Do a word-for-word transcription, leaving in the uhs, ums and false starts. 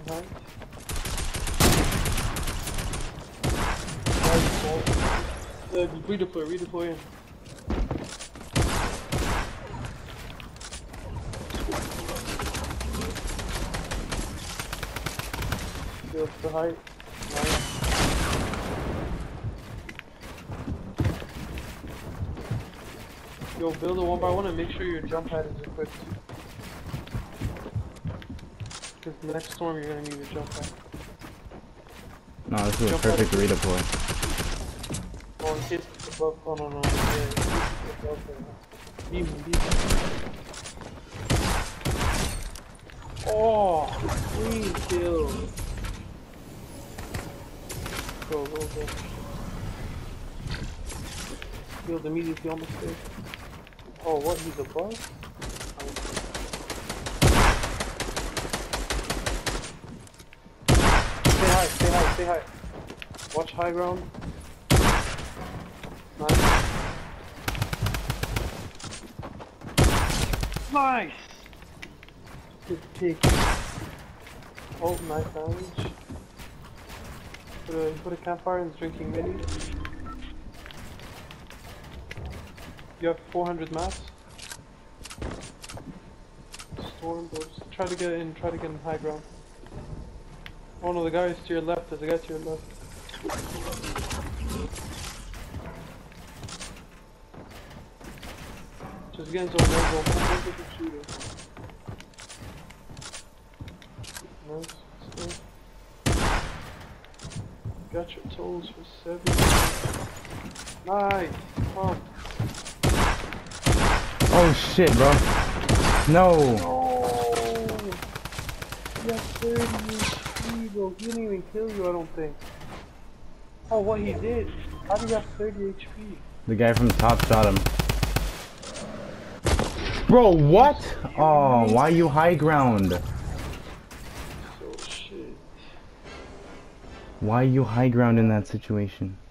behind. Uh, redeploy, redeploy in. Go up the height. Nice. Yo, build it one by one and make sure your jump pad is equipped. Because the next storm you're gonna need a jump pad. No, this is Jump a perfect pad. redeploy. Oh, in case it's above. Oh no no. Yeah, in case it's above there. Beam him, beam him. Oh, clean kill. Go go go. Killed immediately on the stage. Oh, what? He's above? Stay high, stay high, stay high. Watch high ground. Nice. Nice! Good pick. Oh, nice damage. Put a, put a campfire and drinking mini. You have four hundred mats. Storm boats. Try to get in, try to get in high ground. Oh no, the guy is to your left, there's a guy to your left. Just get into a no zone, don't take a shooter. Nice, stay. Got your tolls for seven. Nice, come on. Oh shit, bro. No. No! He has thirty H P, bro. He didn't even kill you, I don't think. Oh, what he did? How do you have thirty H P? The guy from the top shot him. Bro, what? Oh, why you high ground? So shit. Why you high ground in that situation?